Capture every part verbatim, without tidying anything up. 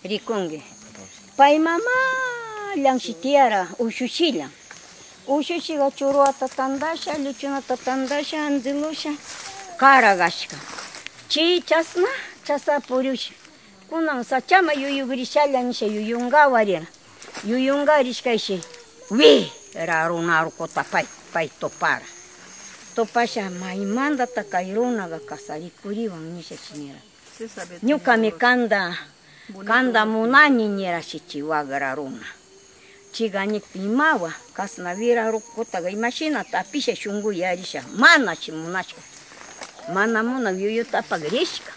rikungi. Pai mama llangsitiara ushushilla. Ushushiga churuata tandasha, luchunata tandasha, anzilusha, karagashka. Chi chasna, chasa puriushi. Kunan sachama yuyugrishala nisha yuyunga warira. Yuyunga rishkaishi. Wi rarunaru kota pai, pai topara. Topasha maimanda takairunaga kasarikuriwan nisha shinera. Nyukami kanda, kanda munani nira shichi wagararuna. Chigani pimawa, kasna vira rukotaga imashina tapisha shungu yarisha. Mana shimunashka. Mana muna yuyu tapagrishka.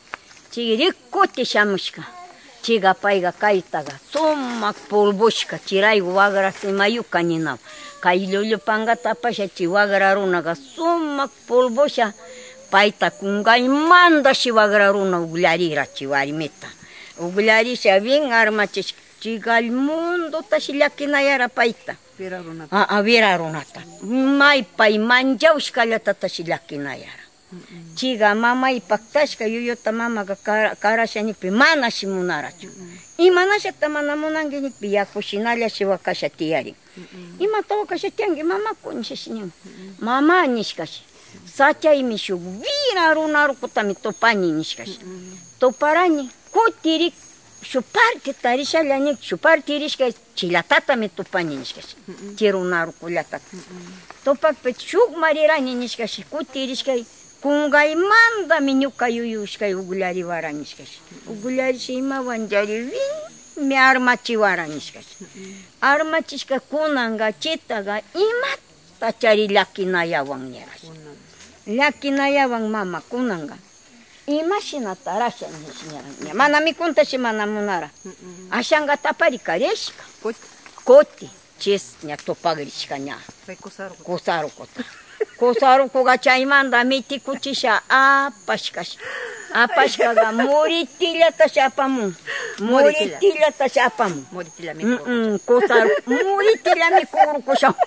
Chirikuti shamushka. Chiga paiga kaitaga. Sumak polbushka. Chiraigu wagara simayuka ninaw. Kailulu panga tapasha chiwagararunaga. Sumak polbusha. Paita kungai manda shiwagararuna uglarira chiwarimeta. Uglarisha bien armachishka. Chigal mundo tashillakinayara paita. Virarunata. Ah, virarunata. May pay manjaushkalata tashillakinayara. Chiga mama ipaktashka yuyota mamaga karashanipi mana shimunarachu. Imanashata mana munanginikpi yakushinalla shiwakasha tiyari. Ima tawakasha tiyangi mama kunishashinyam. Mama nishkashi. Sachaymi shuk virarunarukutami topani nishkashi. Toparani kutirik Shuparte tarishallanik, shuparte irishka chilatata me tupani nishkashi. Tirunaru kulatata. Topakpe shuk marirani nishkashi. Kuti irishka kungay manda minyuka yuyushka uglari wara nishkashi. Uglari shima wanjari vin me armachi wara nishkashi. Armachishka kunanga chitaga imata chari lakinayawan nerashi. Lakinayawan mama kunanga. Imashina tarasha nishinya. Mana mikuntashi mana munara. Ashanga tapari kareshka. Koti. Chis nya topagrishka nya. Kosaru kota. Kosaru koga chaymanda miti kuchisha apashkash. Apashka ga muritilla tashi apamun. Muritilla tashi apamun. Muritilla mikuru. Kosaru. Muritilla mikuru kusha.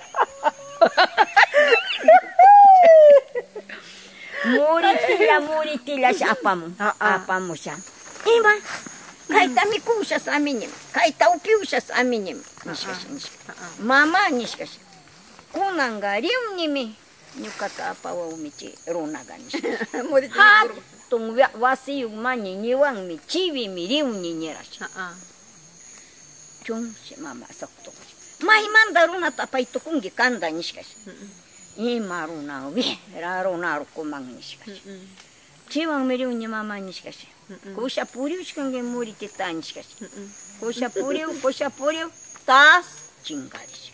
Muritilla, muritilla apamu, apamu sha. Ima, kaita mikushas aminim, kaita upiushas aminim. Nishkash, nishkash. Mama nishkash. Kunanga riunimi, nyukata apawa umichi runaga nishkash. Hatun wasi umani niwang mi chivi mi riuni nirash. Chun shi mama sakto. Mahimanda runa tapaito kungi kanda nishkash. Ima runa vira runa rukumang nishkashi. Chiwang miriuni mama nishkashi. Kusha puriushkange muritita nishkashi. Kusha puriu, kusha puriu, tas chingarish.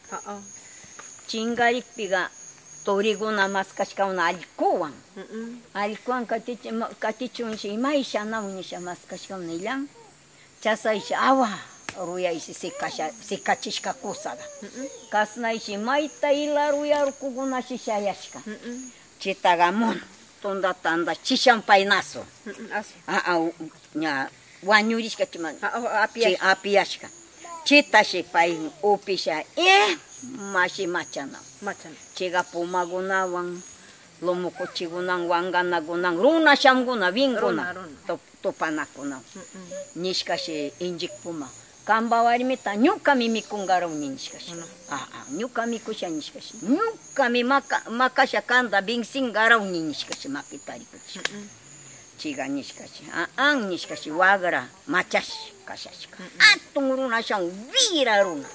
Chingarik piga toriguna maskashka una alikuan. Alikuan katichunshi imaisha na unisha maskashka una ilan. Chasaisha awa. Ruya isi sikasha sikachishka kusaga. Kasna isi maita ila ruya rukuguna shishayashka. Chitagamon tonda tanda chishampainaso. Ah ah nya wanyurishka chiman. Chi apiashka. Chitashi pai upisha eh mashi machana. Machana. Chiga pumaguna wang lomukuchigunan wanganagunan runa shamguna vinguna topanakuna. Nishkashi injik puma. Kamba warimita nyuka mi mikungara uninishkashi. Ah ah nyuka mikusha nishkashi. Nyuka mi maka makasha kanda bingsingara uninishkashi makitari kuchi. Chiga nishkashi. Ah ang nishkashi wagara machashi kashashika. Atung runa shang vira runa.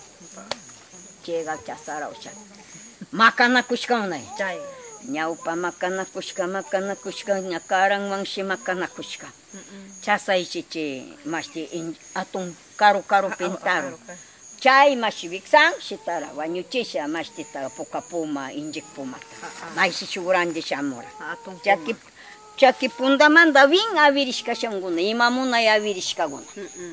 Chiga chasara usha. Makana kushka unai. Chai. Nyaupa makana kushka makana kushka nyakarang wangshi makana kushka. Chasa ichichi mashti atung karu karu pintaru. Chai mashi viksang shitara wanyuchisha mashti ta poka puma injik puma. Maishi shugurandi shamura. Chaki chaki pundamanda wing avirishka shanguna imamuna ya avirishka guna.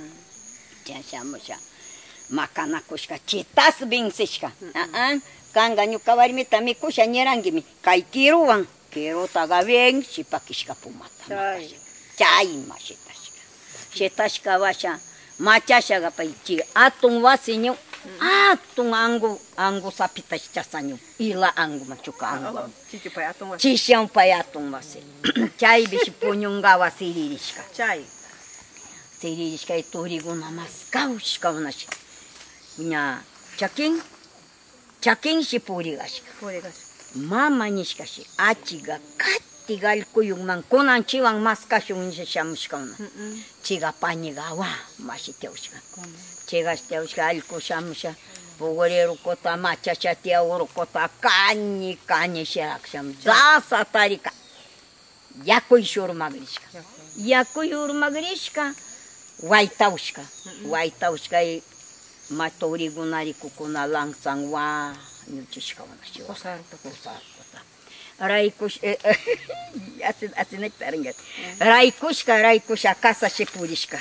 Chan shamusha makana kushka chitas bingsishka. Ah kanga nyuka warimita mikusha nyerangimi kai kiruwan kiro taga bien shipakishka pumata. Chai. Chai mashitashka. Shitashka washa machasha ga paichi atun wasinyo atun angu angu sapitash chasanyo ila angu machuka angu. Chichi pai atun wasi. Chishi pai atun wasi. Chai bishi punyunga wasirishka. Chai. Seririska ituriguna maskawshka unashi. Ña chakin chakinshi purigashka. Purigash. Mama nishkashi achiga katiga allkuyunman kunan chiwan maskashun nisha shamushka una. Chiga pañiga wa mashiteushka. Chigasteushka allku shamusha. Pugurirukota machashatia urukota kañi kañi shaksham. Dasa tarika. Yakuy urmagrishka. Yakuy urmagrishka. Waitaushka. Waitaushka y maturigunari kukuna langsan wa ñuchishka unashi. Kusarta. Kusarta. Raikush así así nectaringat. Raikushka raikusha casa shepurishka.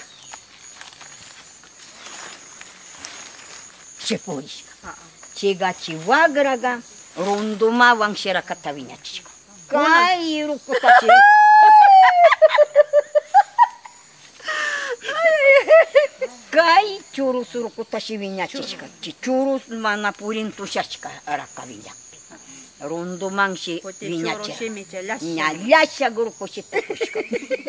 Shepurishka. Chiga chiwagraga rundumawan shirakata viñachishka. Kairu kutachi. Kai churus urukutashi viñachishka. Churus mana purin tushashka araka viñakpi. Rundumanshi viñachishka. Ñallasha gurukushita kushka.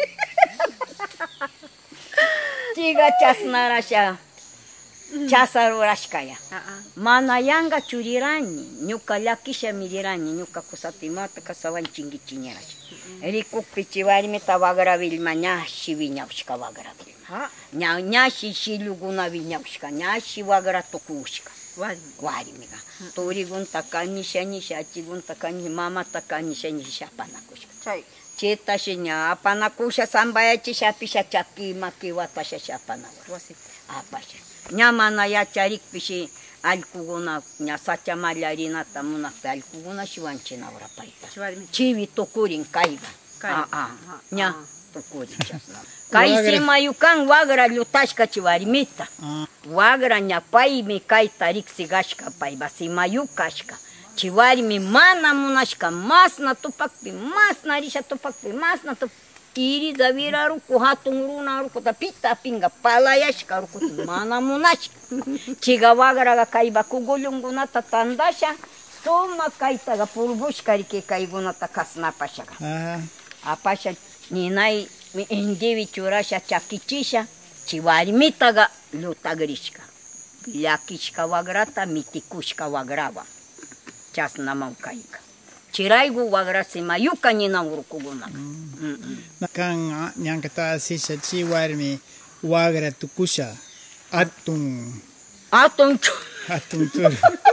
Chiga chasnarasha. Chasarurashkaya. Mana yanga churirani. Ñuka llakisha mirirani. Ñuka kusatimata kasawan chingichiñarash. Rikupi chiwarimita wagravilma ñashi viñawshka wagravilma. Ña ñashi shiluguna viñawshka. Ñashi wagra tukushka. Warimiga. Turigunta kanisha nisha. Achigunta kanisha. Mamata kanisha nisha apanakushka. Chetashi ña apanakusha sambayachisha pisha chaki maki watasha apanakusha. Apasha. Ñamana yacharikpishi allkuguna ña sachamallarinata munaqta allkuguna shiwanchina urapayta. Chiwi tukurin kayga. Ña tukurin chasna. Kay simayukan wagra llutashka chiwarimita. Wagra ña paymi kayta riksigashka payba simayukashka. Chiwarimi mana munashka masna tupakpi, masna risha tupakpi, masna tupakpi. Irida viraruku hatun runa rukuta pita pinga palayashka rukuta mana munashka. Chiga wagraga kayba kugulungunata tandasha suma kaytaga purbushka riki kaygunata kasnapashaga. Apasha ninay indivi churasha chakichisha chiwarimitaga lutagrishka. Llakishka wagrata mitikushka wagraba. Chasnaman kayka. Chiraygu wagrasi mayuka nina urukuguna. Kan ñankata sisha chiwarmi wagra tukusha atun. Atun atun tur.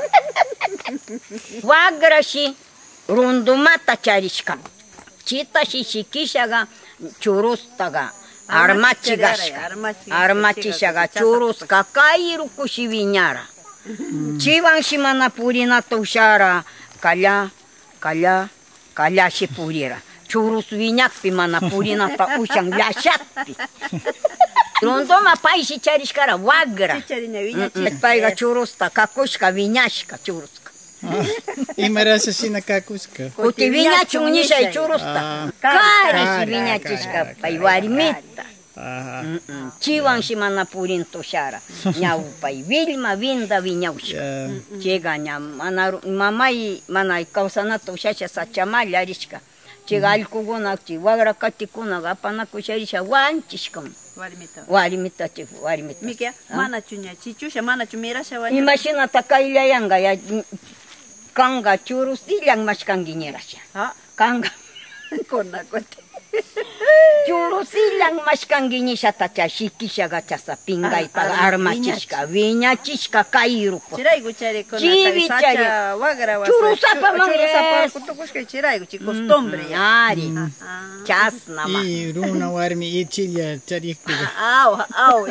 Wagrashi rundumata charishka. Chitashi shikishaga churustaga armachigashka. Armachishaga churuska kairukushi viñara. Chivan shimana purinata ushara kalla. Kalla, kalla shi purira. Churus viñakpi mana purinata ushan llashakpi. Rondoma paishi charishkara wagra. Paiga churusta kakushka viñashka churuska. Imarasa shina kakushka. Kuti viñachun nishay churusta. Karish viñachishka pay warimita. Chiwan shi mana purin tushara. Ñaw pay vilma vinda viñawshka. Chega ña mana mamay mana kawsanata ushasha sachamalla arishka. Chega allkuguna chi wagra katikunaga apanakusharisha wanchishka. Warimita. Warimita chi warimita. Mikia mana chuña chichusha mana chumirasha waña. Imashinata kayllayanga ya kanga churusillan mashkangiñerasha. Kanga kona kote. Churusillan mashkangiñishata cha shikishaga chasa pingaitaga armachishka viñachishka kairuko. Chiraygu chari kona Chivi sacha wagra wasa. Churusapa Churusapa kutukushka chiraygu chi costumbre. Ari. Chasna ma. I runa warmi ichilla charikpiga. Aw, aw.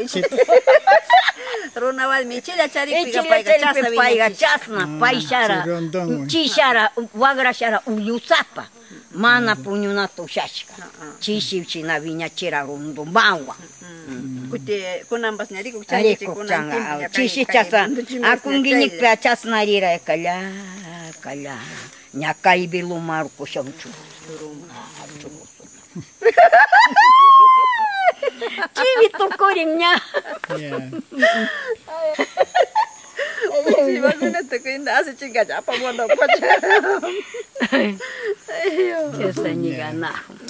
Runa warmi ichilla charikpiga paiga chasa paiga chasna paishara. Chishara wagra shara uyusapa. Mana puñunata ushashka. Chishi china viñachira rundumawa. Kuti kunambas ñariku Ariku changa. Chishi chasa. Akungiñikpa chasnarira kalla kalla. Ñakay bilumar kushanchu. Chivi tukurin ña. Imagínate que hace chinga ya pa mono pacha. Esa ni gana.